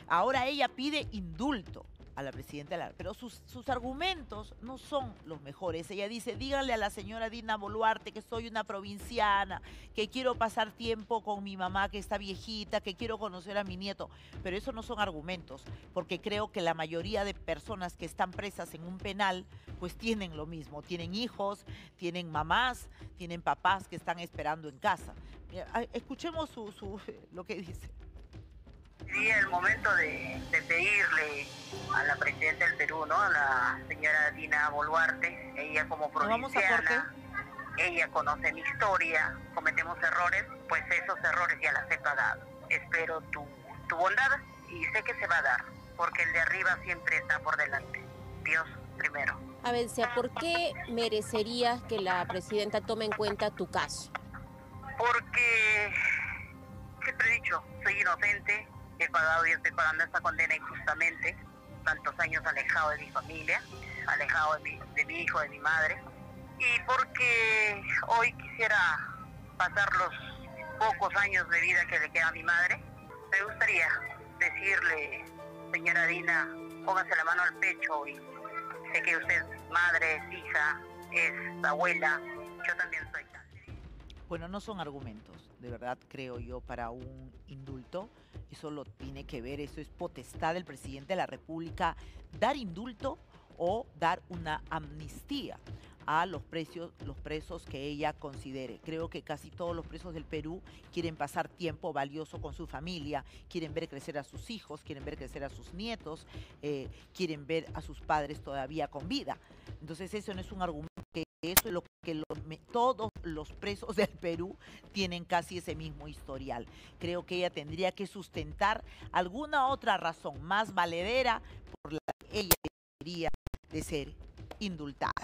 Ahora ella pide indulto a la presidenta pero sus argumentos no son los mejores. Ella dice, díganle a la señora Dina Boluarte que soy una provinciana, que quiero pasar tiempo con mi mamá que está viejita, que quiero conocer a mi nieto. Pero eso no son argumentos, porque creo que la mayoría de personas que están presas en un penal, pues tienen lo mismo. Tienen hijos, tienen mamás, tienen papás que están esperando en casa. Escuchemos lo que dice. Sería el momento de pedirle a la presidenta del Perú, ¿no? A la señora Dina Boluarte, ella como ¿Nos vamos a corte? provinciana, ella conoce mi historia, cometemos errores, pues esos errores ya las he pagado. Espero tu bondad y sé que se va a dar, porque el de arriba siempre está por delante. Dios primero. Abencia, ¿por qué merecerías que la presidenta tome en cuenta tu caso? Porque siempre he dicho, soy inocente, he pagado y estoy pagando esta condena injustamente, tantos años alejado de mi familia, alejado de mi hijo, de mi madre, y porque hoy quisiera pasar los pocos años de vida que le queda a mi madre, me gustaría decirle, señora Dina, póngase la mano al pecho y sé que usted es madre, es hija, es abuela, yo también soy tal. Bueno, no son argumentos, de verdad creo yo, para un indulto. Eso lo tiene que ver, eso es potestad del presidente de la República, dar indulto o dar una amnistía a los presos que ella considere. Creo que casi todos los presos del Perú quieren pasar tiempo valioso con su familia, quieren ver crecer a sus hijos, quieren ver crecer a sus nietos, quieren ver a sus padres todavía con vida. Entonces eso no es un argumento, que eso es lo que todos los presos del Perú tienen casi ese mismo historial. Creo que ella tendría que sustentar alguna otra razón más valedera por la que ella debería de ser indultada.